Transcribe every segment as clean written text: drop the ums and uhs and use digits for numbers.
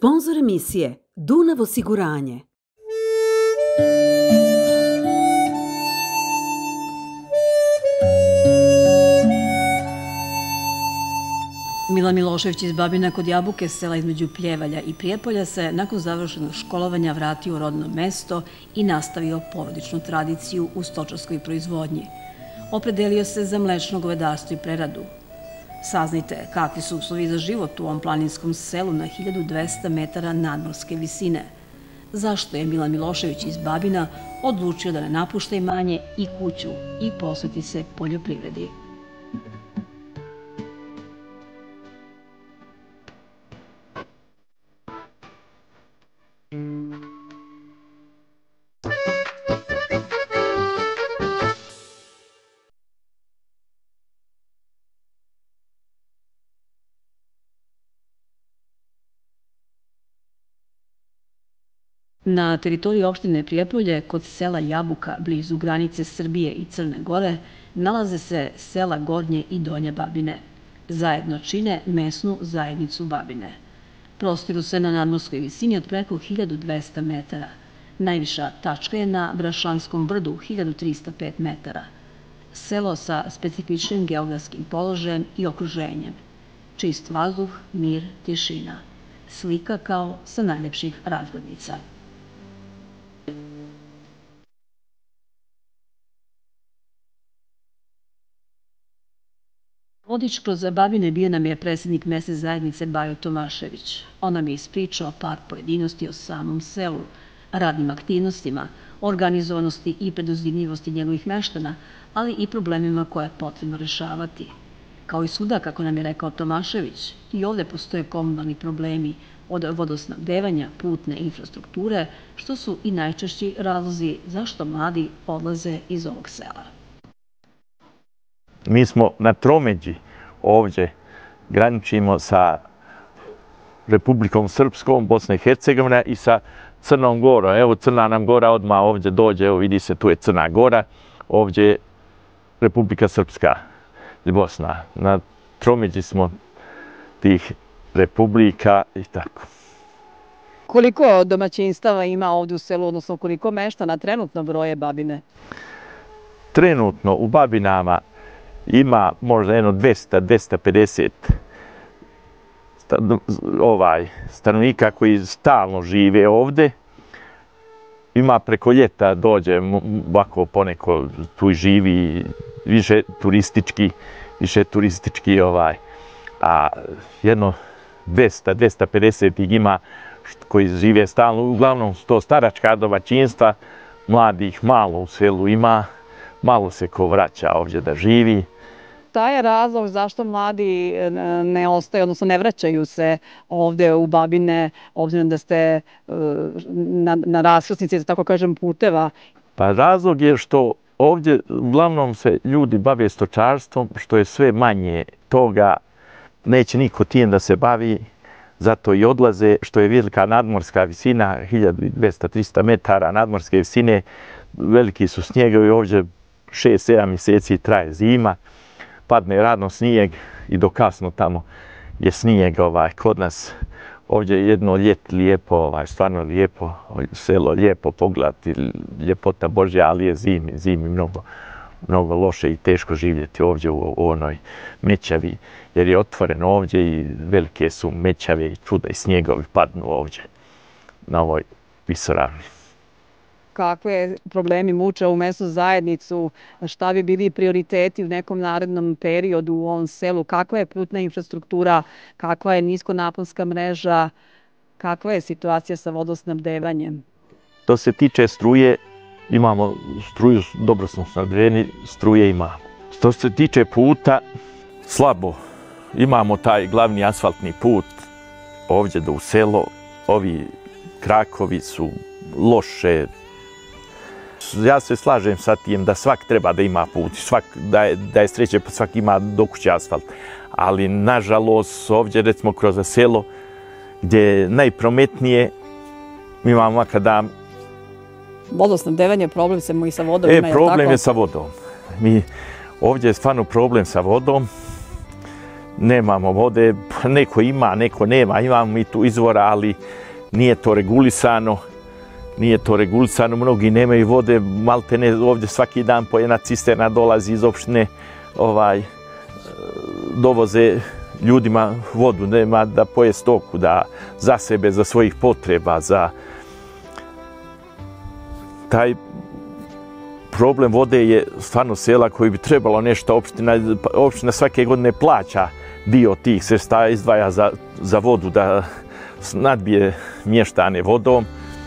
Sponzor emisije Dunav osiguranje. Mila Milošević iz Babina kod Jabuke, sela između Pljevalja i Prijepolja, se nakon završenog školovanja vratio u rodno mesto i nastavio porodičnu tradiciju u stočarskoj proizvodnji. Opredelio se za mlečno govedarstvo i preradu. Saznajte kakvi su uslovi za život u ovom planinskom selu na 1200 metara nadmorske visine. Zašto je Mila Milošević iz Babina odlučio da ne napušta imanje i kuću i posveti se poljoprivredi? Na teritoriji opštine Prijepolje, kod sela Jabuka, blizu granice Srbije i Crne Gore, nalaze se sela Gornje i Donje Babine. Zajedno čine mesnu zajednicu Babine. Prostiru se na nadmorskoj visini od preko 1200 metara. Najviša tačka je na Brašanskom brdu, 1305 metara. Selo sa specifičnim geografskim položajem i okruženjem. Čist vazduh, mir, tišina. Slika kao sa najlepših razglednica. Vodič kroz Babine bio nam je predsjednik mesne zajednice Bajo Tomašević. On nam je ispričao par pojedinosti o samom selu, radnim aktivnostima, organizovanosti i preduzimljivosti njegovih meštana, ali i problemima koje je potrebno rešavati. Kao i svuda, kako nam je rekao Tomašević, i ovde postoje komunalni problemi, od vodosnabdevanja, putne infrastrukture, što su i najčešći razlozi zašto mladi odlaze iz ovog sela. Mi smo na tromeđi ovdje, graničimo sa Republikom Srpskom, Bosna i Hercegovina i sa Crnom Gorom. Evo Crna nam Gora odmah ovdje dođe, evo vidi se tu je Crna Gora, ovdje je Republika Srpska i Bosna. Na tromeđi smo tih republika i tako. Koliko domaćinstava ima ovdje u selu, odnosno koliko meštana trenutno broje Babine? Trenutno u Babinama ima možda jedno 200-250 stanovnika koji stalno žive ovdje. Ima preko ljeta dođe ovako poneko tu živi, više turistički a jedno 200-250 ih ima koji žive stalno. Uglavnom to staračka domaćinstva, mladih malo u selu ima, malo se ko vraća ovdje da živi. Šta je razlog zašto mladi ne ostaju, odnosno ne vraćaju se ovdje u Babine, obzirom da ste na raskrsnici, da tako kažem, puteva? Pa razlog je što ovdje uglavnom se ljudi bave stočarstvom, što je sve manje toga, neće niko tim da se bavi, zato i odlaze, što je velika nadmorska visina, 1200-300 metara nadmorske visine, veliki su snjegovi, ovdje 6-7 mjeseci traje zima, padne radno snijeg i do kasno tamo je snijeg kod nas. Ovdje je jedno ljeti lijepo, stvarno lijepo, selo lijepo pogledati, ljepota Božja, ali je zimi mnogo loše i teško živjeti ovdje u onoj mećavi, jer je otvoreno ovdje i velike su mećave i čuda i snjegovi padnu ovdje na ovoj visoravni. Kakve problemi muče ovu mesnu zajednicu, šta bi bili prioriteti u nekom narednom periodu u ovom selu, kakva je putna infrastruktura, kakva je niskonaponska mreža, kakva je situacija sa vodosnabdevanjem? To se tiče struje, imamo struju, dobro smo snabdeveni, struje imamo. Što se tiče puta, slabo. Imamo taj glavni asfaltni put ovdje do u selo, ovi krakovi su loše. Ja se slažem sa tim da svak treba da ima put, da je sreće pa svak ima do kuće asfalt. Ali nažalost ovdje recimo kroz selo gdje je najprometnije mi imamo makadam. Vodosnabdevanje, problem se i sa vodom ima, je li tako? Problem je sa vodom. Ovdje je stvarno problem sa vodom. nemamo vode, neko ima, neko nema, imamo mi tu izvora, ali nije to regulisano. Nije to regulisano, mnogi nemaju vode, maltene ovdje svaki dan po jedna cisterna dolazi iz opštine, dovoze ljudima vodu, nema da poje stoku, da za sebe, za svojih potreba, za taj problem vode je stvarno sela koji bi trebalo nešto, opština svake godine plaća dio tih sredstava, izdvaja za vodu da nadbije mještane vodom.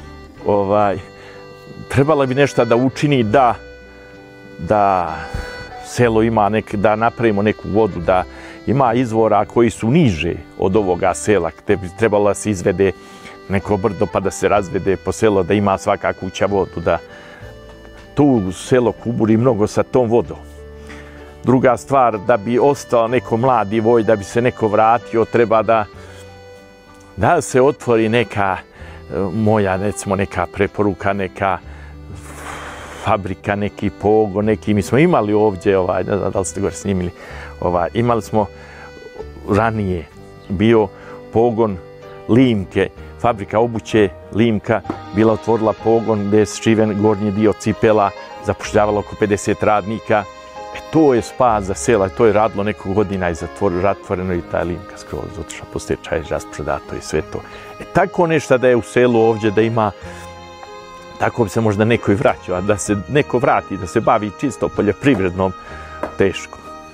Trebalo bi nešto da učini da selo ima, da napravimo neku vodu, da ima izvora koji su niže od ovoga sela, gde bi trebalo da se izvede neko brdo pa da se razvede po selo, da ima svaka kuća vodu, da tu selo kuburi mnogo sa tom vodom. Druga stvar, da bi ostao neko mladi voj, da bi se neko vratio, treba da se otvori neka moja, recimo, neka preporuka, neka fabrika, neki pogon, neki. Mi smo imali ovdje, ne znam da li ste gore snimili, imali smo ranije bio pogon limke, fabrika obuće Limka, bila otvorila pogon gdje je ščiven gornji dio cipela, zapošljavalo oko 50 radnika. To je spas za sela, to je radilo neko godina i zatvoreno i ta Limka skroz otišla po stečaju, rasprodato i sve to. Tako nešto da je u selu ovdje, da ima, tako bi se možda neko i vraćao, a da se neko vrati, da se bavi čisto poljoprivrednom, teško.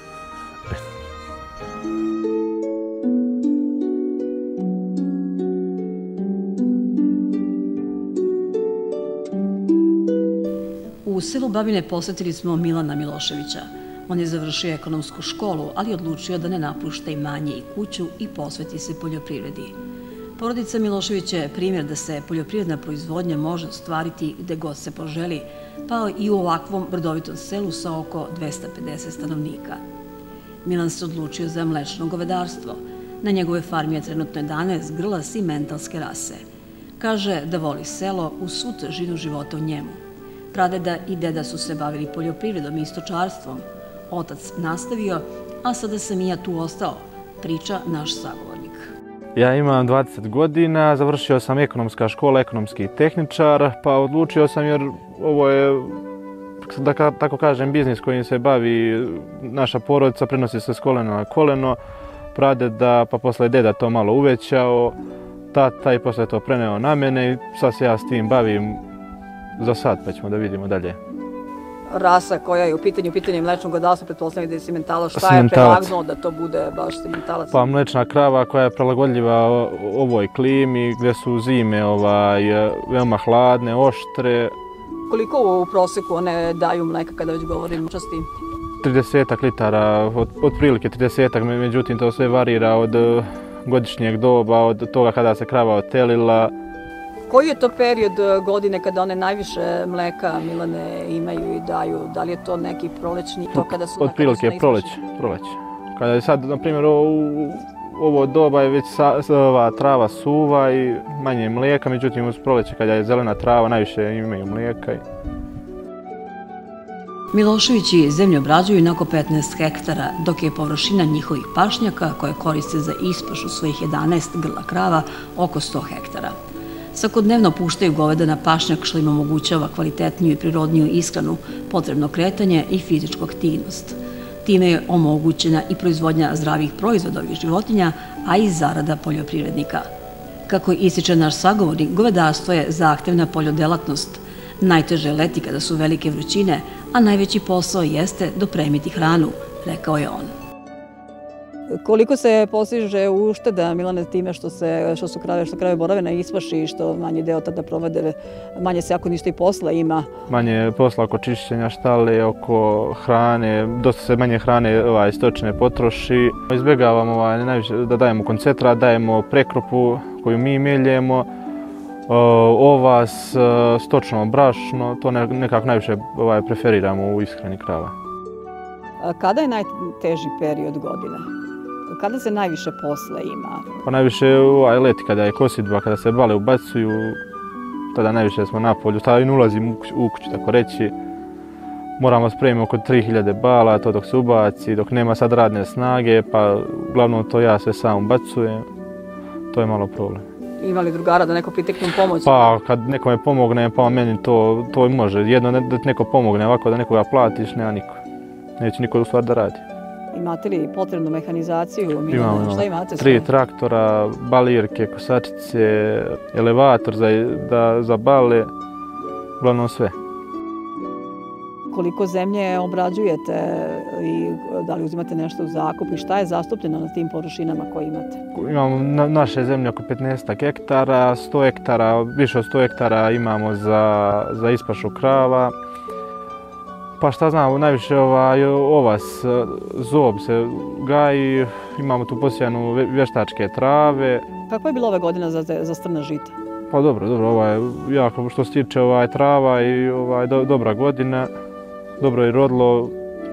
U selu Babine posjetili smo Milana Miloševića. On je završio ekonomsku školu, ali odlučio da ne napušta imanje i kuću i posveti se poljoprivredi. Porodica Milošević je primjer da se poljoprivredna proizvodnja može ostvariti gde god se poželi, pa i u ovakvom brdovitom selu sa oko 250 stanovnika. Milan se odlučio za mlečno govedarstvo. Na njegove farmi je trenutno 11 grla simentalske rase. Kaže da voli selo uz svu težinu života u njemu. Pradeda i deda su se bavili poljoprivredom i stočarstvom. Otac nastavio, a sada sam i ja tu ostao, priča naš sagovornik. Ja imam 20 godina, završio sam ekonomska škola, ekonomski tehničar, pa odlučio sam jer ovo je, da tako kažem, biznis kojim se bavi naša porodica, prenosi se s kolena na koleno. Pradeda, pa posle deda to malo uvećao, tata i posle to preneo na mene i sad se ja s tim bavim za sad, pa ćemo da vidimo dalje. Rasa koja je u pitanju mlečnog govedarstva, pretpostavljam da je simentalac. Šta je prelagnuo da to bude baš simentalac? Pa mlečna krava koja je prilagodljiva ovoj klimi, gdje su zime veoma hladne, oštre. Koliko u proseku one daju mleka kada već govorim časti? 30 litara, otprilike 30, međutim to sve varira od godišnjeg doba, od toga kada se krava otelila. Koji je to period godine kada one najviše mleka, Milane, imaju i daju? Da li je to neki prolećni? Otprilike proleće. Kada je sad, na primjer, ovo doba je već trava suva i manje mlijeka, međutim uz proleće kada je zelena trava najviše imaju mlijeka. Miloševići zemlju obrađuju na oko 15 hektara, dok je površina njihovih pašnjaka, koje koriste za ispašu svojih 11 grla krava, oko 100 hektara. Svakodnevno puštaju goveda na pašnjak, što im omogućava kvalitetniju i prirodniju ishranu, potrebno kretanje i fizičku aktivnost. Time je omogućena i proizvodnja zdravih proizvoda ovih životinja, a i zarada poljoprivrednika. Kako ističe naš sagovornik, govedarstvo je zahtevna poljodelatnost. Najteže je leti kada su velike vrućine, a najveći posao jeste dopremiti hranu, rekao je on. Koliko se postiže ušteda, Milane, time što krave borave na ispaši i što manji deo tada provode, manje se ako ništa i posla ima? Manje posla oko čišćenja štale, oko hrane, dosta se manje hrane stočne potroši. Izbjegavamo da dajemo koncentrat, dajemo prekropu koju mi meljemo, ovas, stočno brašno, to nekako najviše preferiramo u ishrani krava. Kada je najteži period godine? Kada se najviše posla ima? Pa najviše leti kada je kosidba, kada se bale ubacuju, tada najviše smo na polju, tada i ne ulazim u kuću, tako reći. moramo spremiti oko 3000 bala, to dok se ubaci, dok nema sad radne snage, pa uglavnom to ja sve sam ubacujem. To je malo problem. Ima li drugara da neko pritekne pomoć? Pa kad nekome pomogne, pa meni to može. Jedno da ti neko pomogne, ovako da nekoga platiš, nema niko. Neće niko u stvari da radi. Imate li potrebnu mehanizaciju? Imamo. Šta imate? 3 traktora, balirke, kosačice, elevator za bale, uglavnom sve. Koliko zemlje obrađujete i da li uzimate nešto u zakup i šta je zastupljeno na tim površinama koje imate? Imamo naše zemlje oko 15 hektara, 100 hektara, više od 100 hektara imamo za ispašu krava. Pa šta znam, najviše ovas, zob se gaji, imamo tu posijanu vještačke trave. Kako je bilo ove godine za strna žita? Pa dobro, ovo je jako što se tiče trava i dobra godina, dobro je rodilo.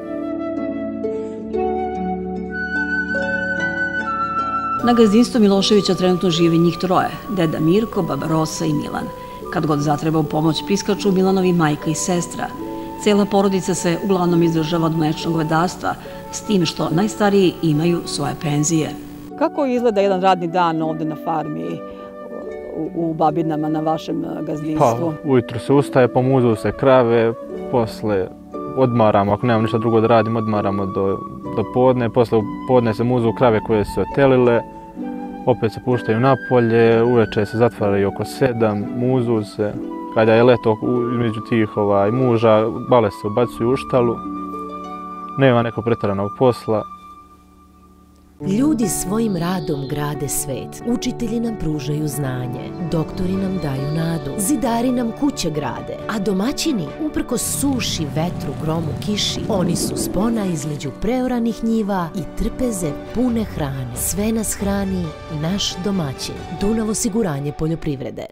Na gazdinstvu Miloševića trenutno živi njih troje, deda Mirko, baba Rosa i Milan. Kad god zatreba u pomoć priskaču Milanovi majka i sestra. Cijela porodica se uglavnom izdržava od mlečnog govedarstva, s tim što najstariji imaju svoje penzije. Kako izgleda jedan radni dan ovdje na farmi u Babinama na vašem gazdinstvu? Pa ujutro se ustaje, pomuzu se krave, posle odmaramo, ako nemamo ništa drugo da radimo, odmaramo do podne, posle podne se muzu krave koje su otelile, opet se puštaju napolje, uveče se zatvaraju oko 7, muzu se. Kada je leto između tih muža, bale se ubacuju u štalu, nema nekog pretjeranog posla. Ljudi svojim radom grade svet, učitelji nam pružaju znanje, doktori nam daju nadu, zidari nam kuće grade, a domaćini, uprkos suši, vetru, gromu, kiši, oni su spona između preoranih njiva i trpeze pune hrane. Sve nas hrani naš domaćin. Dunav osiguranje poljoprivrede.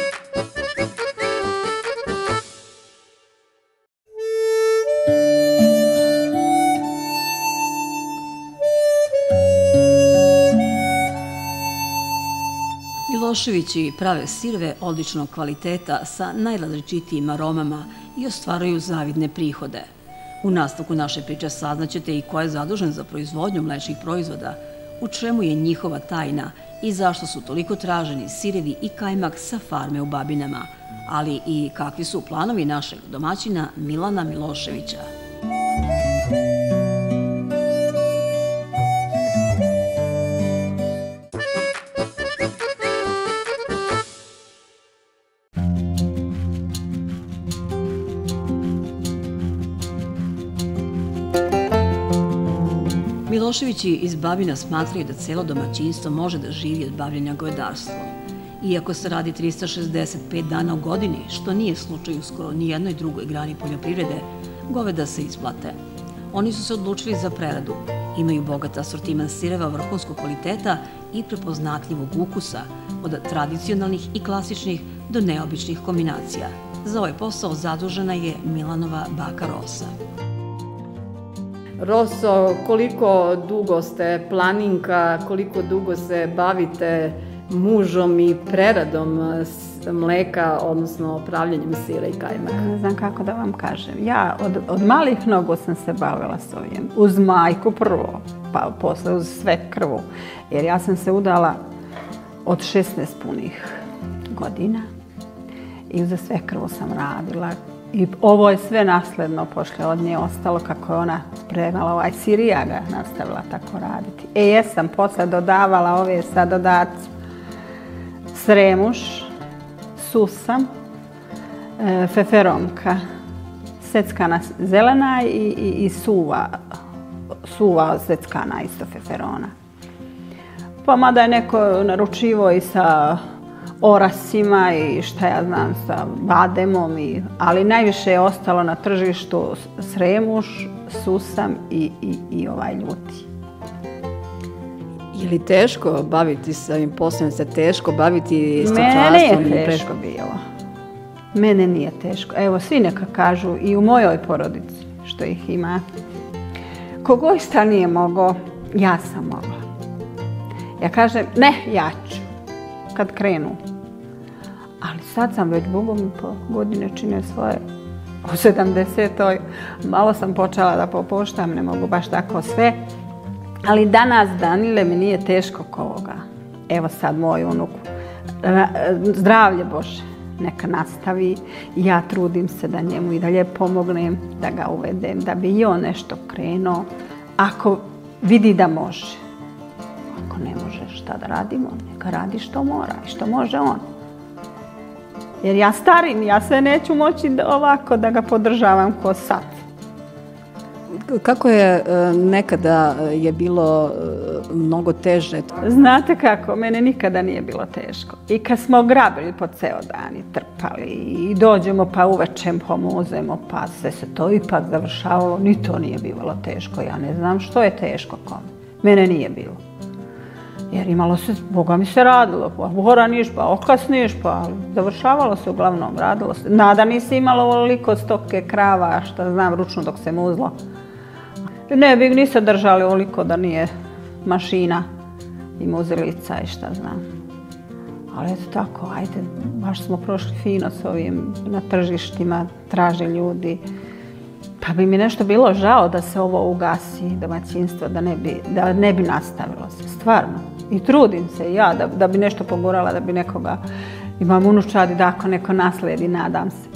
Miloševići prave sireve odličnog kvaliteta sa najrazličitijim aromama i ostvaruju zavidne prihode. U nastavku naše priče saznaćete i ko je zadužen za proizvodnju mlečnih proizvoda, u čemu je njihova tajna i zašto su toliko traženi sirevi i kajmak sa farme u Babinama, ali i kakvi su planovi našeg domaćina Milana Miloševića. Miloševići iz Babina smatraju da cijelo domaćinstvo može da živi od bavljenja govedarstvom. Iako se radi 365 dana u godini, što nije slučaj u skoro nijednoj drugoj grani poljoprivrede, goveda se isplate. Oni su se odlučili za preradu. Imaju bogat asortiman sireva vrhunskog kvaliteta i prepoznatljivog ukusa, od tradicionalnih i klasičnih do neobičnih kombinacija. Za ovaj posao zadužena je Milanova baka Rosa. Roso, koliko dugo ste planinka, koliko dugo se bavite mužom i preradom mleka, odnosno pravljenjem sira i kajmaka? Ne znam kako da vam kažem. Ja od malih nogu sam se bavila s ovim. Uz majku prvo, pa posle uz sve krvu. Jer ja sam se udala od 16 punih godina i za sve krvu sam radila. I ovo je sve nasledno, pošto od nje ostalo kako je ona spremala ovaj sir i ja ga nastavila tako raditi. Jesam posle dodavala ove sa dodaci sremuš, susam, feferonka, seckana zelena i suva seckana isto feferona. Pa mada je neko naručivo i sa orasima i šta ja znam sa bademom, ali najviše je ostalo na tržištu sremuš, susam i ovaj ljuti. Je li teško baviti se ovim poslom, se teško baviti stočarstvom? Mene nije teško bilo. Mene nije teško. Evo, svi neka kažu i u mojoj porodici, što ih ima. Kogoj šta nije mogao, ja sam mogla. Ja kažem, ne, ja ću, kad krenu. Ali sad sam već, Bogom, po godine čine svoje, u 70. Malo sam počela da popuštam, ne mogu baš tako sve. Ali danas, Danile, mi nije teško ko ovoga. Evo sad moju unuku. Zdravlje Bože, neka nastavi. Ja trudim se da njemu i dalje pomognem, da ga uvedem, da bi i on nešto krenuo. Ako vidi da može. Ako ne može, šta da radimo? Neka radi što mora i što može on. Jer ja starim, ja se neću moći ovako da ga podržavam ko sad. Kako je nekada je bilo mnogo teže? Znate kako, mene nikada nije bilo teško. I kad smo grabili po ceo dan i trpali i dođemo pa uveče pomuzemo pa se to ipak završavalo, ni to nije bilo teško. Ja ne znam što je teško kome. Mene nije bilo. Jer imalo se, Boga mi se radilo, pa oraniš, pa okasniš, pa završavalo se uglavnom, radilo se. Nada nisi imalo ovoliko stoke, krava, šta znam, ručno dok se muzlo. Ne bi ni se držali ovoliko da nije mašina i muzilica i šta znam. Ali eto tako, ajde, baš smo prošli fino s ovim na tržištima, traže ljudi. Pa bi mi nešto bilo žao da se ovo ugasi, domaćinstvo, da ne bi nastavilo se, stvarno. I trudim se ja da bi nešto pogurala, da bi nekoga, imam unučadi da ako neko nasledi, nadam se.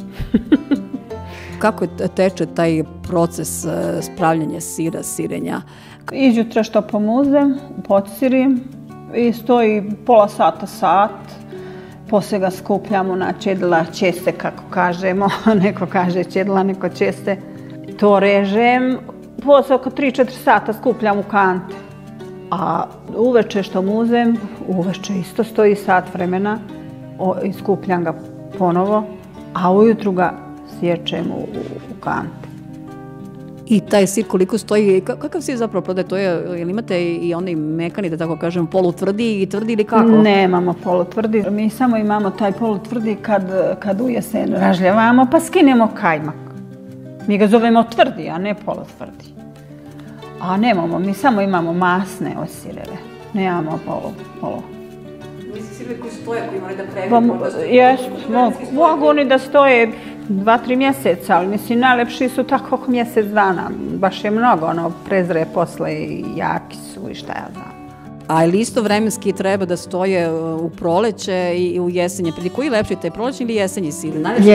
Kako teče taj proces spravljanja sira, sirenja? Iđutra što pomuzem, pocirim i stoji pola sata, sat. Poslije ga skupljamo na čedla, česte kako kažemo, neko kaže čedla, neko česte. To režem, poslije oko 3-4 sata skupljam u kante. A uveče što muzem, uveče isto stoji sat vremena i skupljam ga ponovo, a ujutru ga sječem u kante. I taj sir koliko stoji, kakav sir zapravo prodaje? To je, jel imate i onaj mekani, da tako kažem, polutvrdi i tvrdi ili kako? Nemamo polutvrdi, mi samo imamo taj polutvrdi kad u jesen ražljavamo pa skinemo kajmak. Mi ga zovemo tvrdi, a ne polutvrdi. A nemamo, mi samo imamo masne osireve, nemamo polo. Misli sirevi koji stoje, koji moraju da pregledaju? Jesu, mogu oni da stoje 2-3 mjeseca, ali mislim najlepši su tako oko mjesec dana. Baš je mnogo, ono, prezre posle i jaki su i šta ja znam. A ili isto vremenski treba da stoje u proleće i u jesenje? Koji je lepši, taj prolećni ili jesenji sir?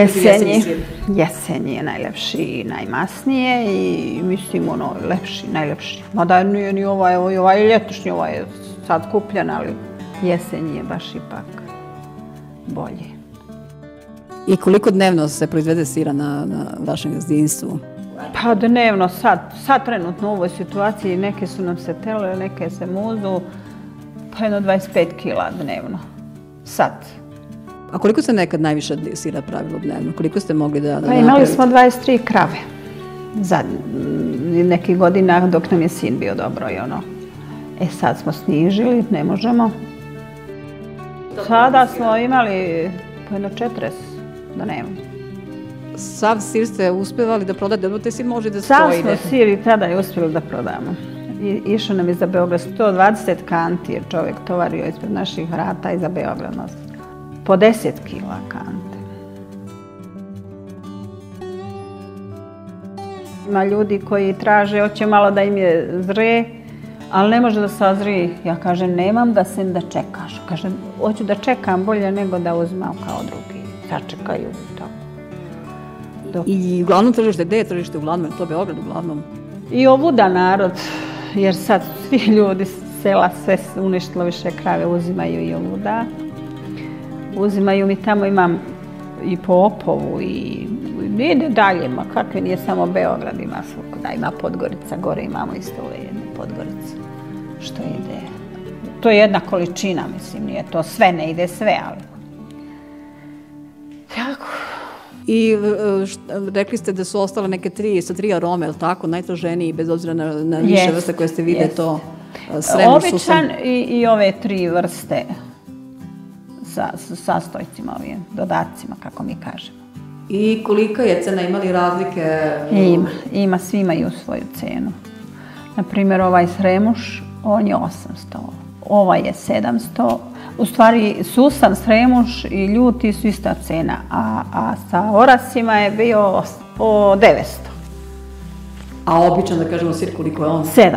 Jesenji je najlepši i najmasnije i mislim ono lepši, najlepši. Mada nije ni ovaj ljetošnji, ovaj je sad kupljen, ali jesenji je baš ipak bolji. I koliko dnevno se proizvede sira na vašem gazdinstvu? Pa dnevno, sad trenutno u ovoj situaciji neke su nam se tele, neke se muzu, pa jedno 25 kila dnevno. Sad. A koliko se nekad najviše sira pravilo dnevno? Koliko ste mogli da napravite? Pa imali smo 23 krave. Za nekih godina dok nam je sin bio dobro i ono. Sad smo snižili, ne možemo. Sada smo imali po jedno 40 dnevno. Sav sir ste uspevali da prodate, da te sir može da stoji? Sav smo sir i tada je uspjeli da prodamo. Išao nam je za Beograd 120 kanti jer čovjek tovario ispred naših vrata i za Beograd nosio. Po 10 kila kante. Ima ljudi koji traže, hoće malo da im je zre, ali ne može da sazri. Ja kažem, nemam da se da čekaš. Kažem, hoću da čekam bolje nego da uzmem kao drugi. Sačekaju to. I uglavnom tržište, gde je tržište uglavnom? Je to Beograd uglavnom? I ovuda narod, jer sad svi ljudi sela sve uništilo više krave, uzimaju i ovuda. Uzimaju mi tamo, imam i po Opovu i ide dalje, ma kakve nije samo Beograd, ima svukuda, ima Podgorica, gore imamo isto ove jedne Podgorice, što ide. To je jedna količina, mislim, nije to sve, ne ide sve, ali... Tako... I rekli ste da su ostale neke tri arome, je li tako? Najtraženiji, bez obzira na više vrste koje ste vide, to sremu, susam. Običan i ove 3 vrste sa sastojcima, ovim dodacima, kako mi kažemo. I kolika je cena, ima li razlike? Ima, svi imaju svoju cenu. Naprimjer, ovaj sremuš, on je 800, ovaj je 700, U stvari Susan, Sremuš i Ljuti su ista cena, a sa orasima je bio 900. A običan, da kažemo, sir koliko je on? 700.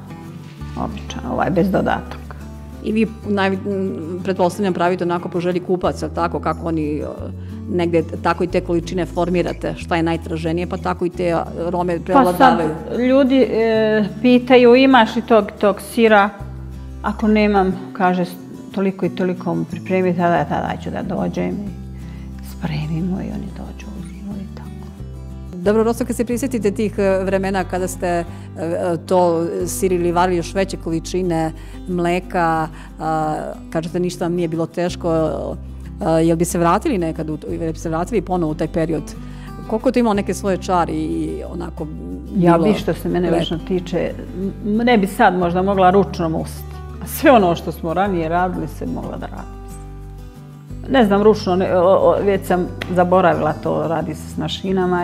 Običan, bez dodataka. I vi, pretpostavljam, pravite onako po želji kupaca, tako kako oni negde, tako i te količine formirate, šta je najtraženije, pa tako i te arome prevladavaju. Pa sad ljudi pitaju imaš li tog sira, ako nemam, kaže toliko i toliko mu pripremiti, tada ću da dođem i spremimo i oni dođu uzmu i tako. Dobro, Roso, kad se prisjetite tih vremena kada ste to sirili, varili još veće količine mleka, kažete ništa vam nije bilo teško, jel bi se vratili nekad, jel bi se vratili ponovo u taj period? Koliko je to imalo neke svoje čari i onako bilo? Ja bi što se mene lično tiče, ne bi sad možda mogla ručno musiti. A sve ono što smo ranije radili se mogla da radim. Ne znam, ručno, već sam zaboravila to, radi se s mašinama,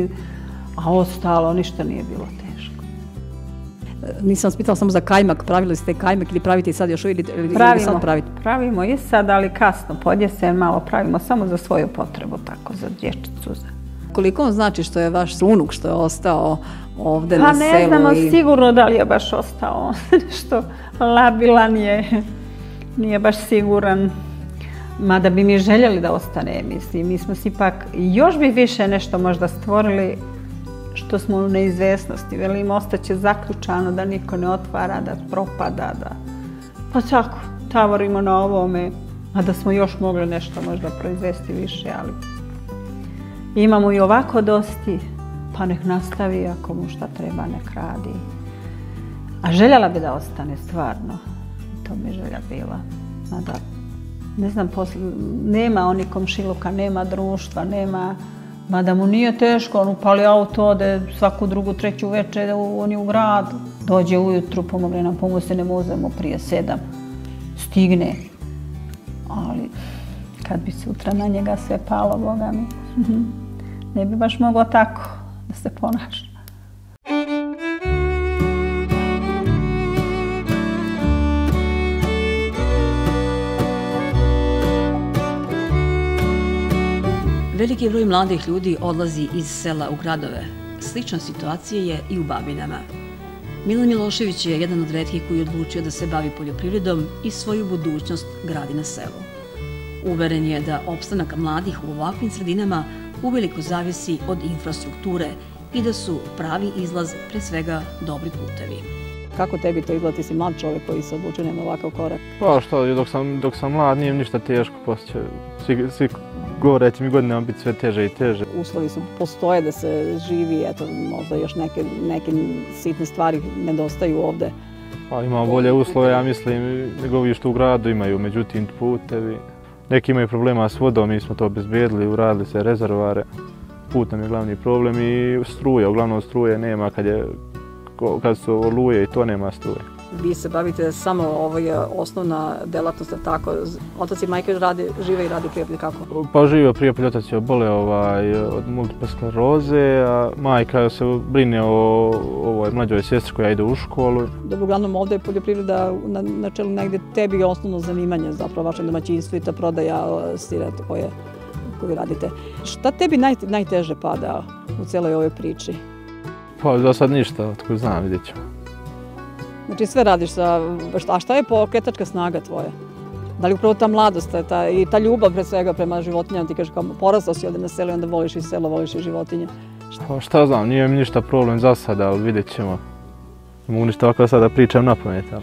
a ostalo ništa nije bilo teško. Nisam vas pitala samo za kajmak, pravili ste kajmak ili pravite i sad još ili sad pravite? Pravimo i sad, ali kasno, podjesen malo pravimo samo za svoju potrebu, tako za dječicu. Koliko vam znači što je vaš unuk što je ostao ovdje na selu? Pa ne znamo sigurno da li je baš ostao, nešto labilan je, nije baš siguran. Mada bi mi željeli da ostane, mislim, mi smo si ipak još bi više nešto možda stvorili što smo u neizvjesnosti. Velim, ostaće zaključano da niko ne otvara, da propada, da... Pa tako, tavorimo na ovome, a da smo još mogli nešto možda proizvesti više, ali... Imamo i ovako dosti, pa nek nastavi ako mu šta treba, nek radi. A željela bi da ostane, stvarno. To mi želja bila. Mada, ne znam, nema oni komšiluka, nema društva, nema... Mada mu nije teško, on upali auto, ode svaku drugu, treću večer, on je u gradu. Dođe ujutru, pomogne nam, pomoći ne muzemo prije 7. Stigne. Ali kad bi sutra na njega sve palo, Boga mi, ne bi baš moglo tako da se ponaša. Veliki broj mladih ljudi odlazi iz sela u gradove. Slična situacija je i u Babinama. Milan Milošević je jedan od retkih koji je odlučio da se bavi poljoprivredom i svoju budućnost gradi na selu. Uveren je da opstanak mladih u ovakvim sredinama uveliko zavisi od infrastrukture i da su pravi izlaz pre svega dobri putevi. Kako tebi to izgleda, ti si mlad čovjek koji se odlučio na ovakav korak? Pa što, dok sam mlad nije ništa teško, poslije svi govore da će mi godinama biti sve teže i teže. Uslovi postoje da se živi, eto možda još neke sitne stvari nedostaju ovdje. Pa imamo bolje uslove, ja mislim, nego vi što u gradu imaju, međutim putevi. Neki imaju problema s vodom, mi smo to obezbedili, uradili se rezervoare. Put nam je glavni problem i struja, uglavnom struje nema kad su oluje i to nema struje. Vi se bavite samo, ovo je osnovna delatnost, tako, otac i majka žive i rade u Prijepolju, kako? Pa žive u Prijepolju, otac je oboleo od multiple skleroze, a majka se brine o ovoj mlađoj sestri koja ide u školu. Dobro, uglavnom ovdje je poljoprivreda na čelu negdje, tebi je osnovno zanimanje, zapravo vaše domaćinstvo i ta prodaja sira koju radite. Šta tebi najteže pada u cijeloj ovoj priči? Pa za sad ništa, tako znam, vidjet ćemo. Znači sve radiš a šta je pokretačka snaga tvoja? Da li upravo ta mladost i ta ljubav pre svega prema životinjama, ti kažeš kao porastao si ovdje na selu i onda voliš i selo, voliš i životinje? Pa šta znam, nije mi ništa problem za sada, ali vidjet ćemo. Ne mogu ništa ovako sada pričam na pamet, ali...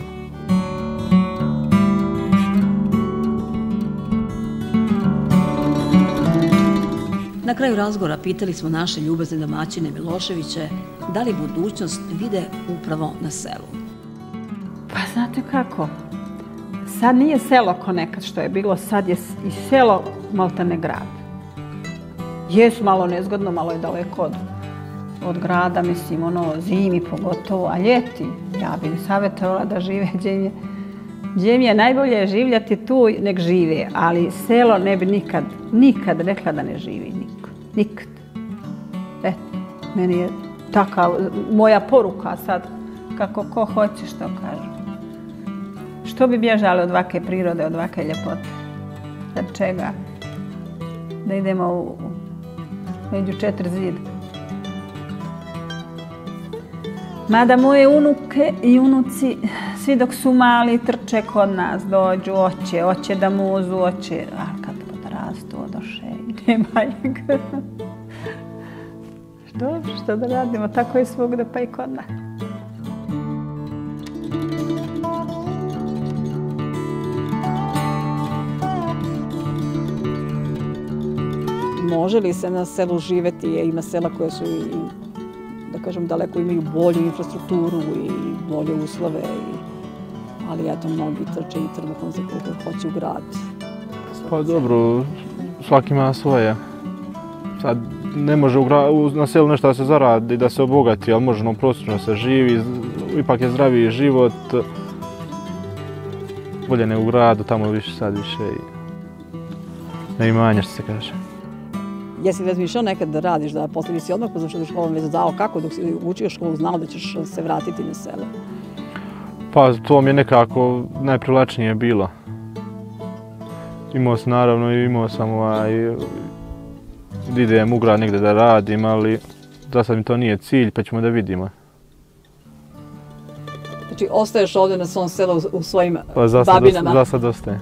Na kraju razgovora pitali smo naše ljubazne domaćine Miloševiće da li budućnost vide upravo na selu. Pa znate kako, sad nije selo ko nekad što je bilo, sad je i selo maltene grad. Jesu malo nezgodno, malo je daleko od grada, mislim, zimi pogotovo, a ljeti, ja bih savjetovala da žive gdje mi je najbolje življati tu nek žive, ali selo ne bi nikad rekla da ne živi niko. Nikad. Eto, meni je takav, moja poruka sad, kako ko hoće što kažu. Što bi bježali od ovake prirode, od ovake ljepote? Od čega? Da idemo među 4 zida. Mada moje unuke i unuci, svi dok su mali, trče kod nas, dođu, hoće da muzu, hoće, a kad odrastu, odoše i nema ih. Dobro, što da radimo, tako je svugde, pa i kod nas. Može li se na selu živeti? Ima sela koje su i, da kažem, daleko imaju bolju infrastrukturu i bolje uslove, ali eto, mnogi trče i trbuhom za kruhom, hoće u grad. Pa dobro, svaki ima svoje. Sad ne može na selu nešto da se zaradi, da se obogati, ali može prosječno se živi, ipak je zdraviji život. Bolje nego u gradu, tamo više na imanje, što se kaže. Jesi li razmišljao nekad da radiš, da posle si odmah poznaš da školom već znao kako dok si učio školu, znao da ćeš se vratiti na selo? Pa to mi je nekako najprivlačnije bilo. Imao sam naravno i imao sam da idem u grad negdje da radim, ali za sad mi to nije cilj, pa ćemo da vidimo. Znači ostaješ ovdje na svom selu u svojim babinama? Za sad ostaje.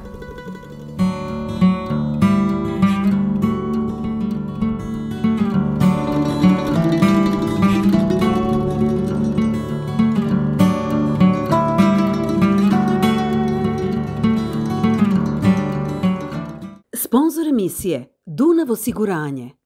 Sponzor emisije Dunav osiguranje.